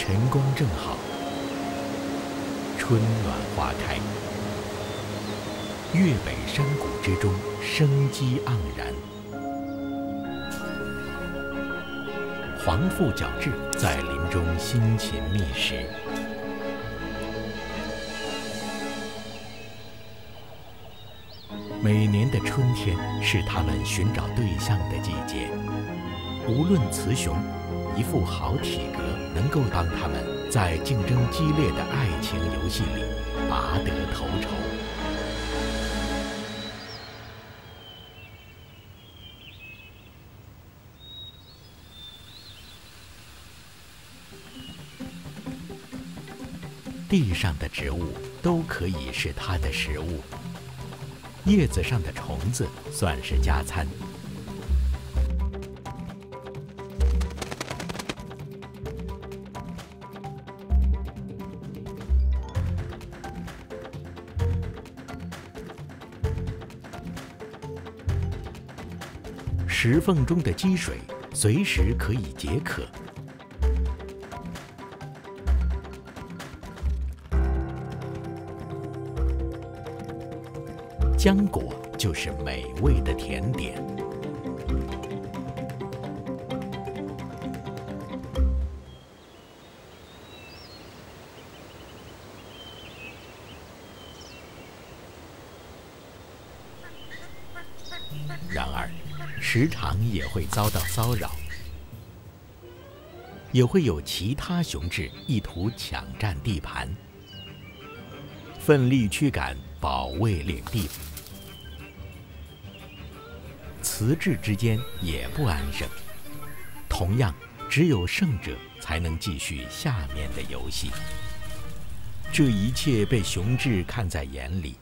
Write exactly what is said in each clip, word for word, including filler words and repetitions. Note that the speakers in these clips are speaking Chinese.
晨光正好，春暖花开，粤北山谷之中生机盎然。黄腹角雉在林中辛勤觅食。每年的春天是它们寻找对象的季节。无论雌雄，一副好体格能够帮它们在竞争激烈的爱情游戏里拔得头筹。地上的植物都可以是它的食物，叶子上的虫子算是加餐。石缝中的积水随时可以解渴。浆果就是美味的甜点。然而，时常也会遭到骚扰，也会有其他雄雉意图抢占地盘，奋力驱赶，保卫领地。雌雉之间也不安生，同样，只有胜者才能继续下面的游戏。这一切被雄雉看在眼里。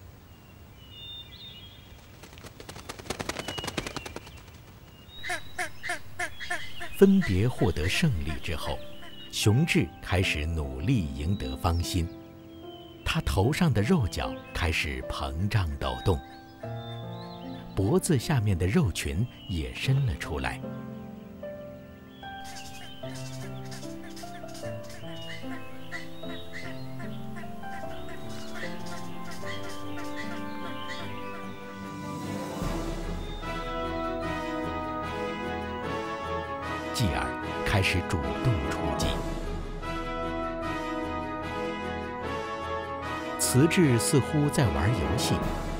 分别获得胜利之后，雄雉开始努力赢得芳心。它头上的肉角开始膨胀抖动，脖子下面的肉群也伸了出来。继而开始主动出击。雌雉似乎在玩游戏，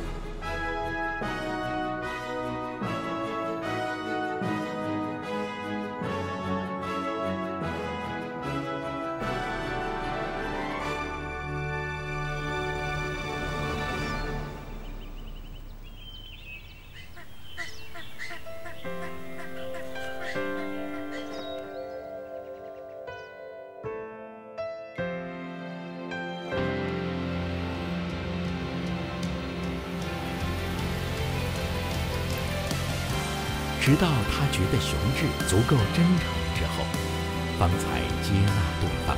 直到他觉得雄雉足够真诚之后，方才接纳对方，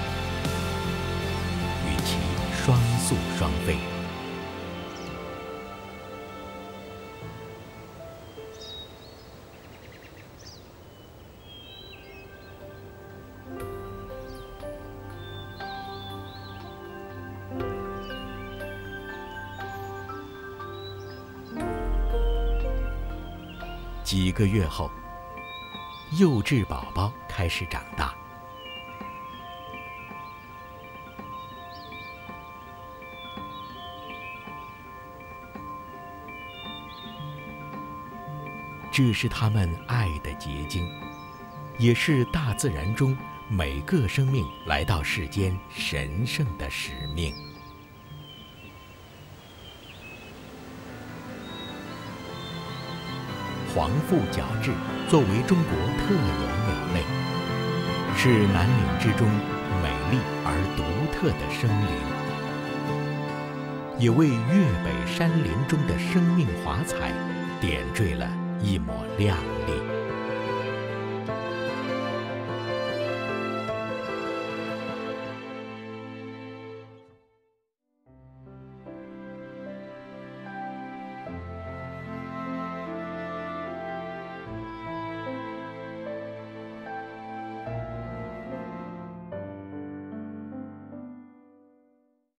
与其双宿双飞。几个月后，幼雉宝宝开始长大。这是它们爱的结晶，也是大自然中每个生命来到世间神圣的使命。黄腹角雉作为中国特有鸟类，是南岭之中美丽而独特的生灵，也为粤北山林中的生命华彩点缀了一抹亮丽。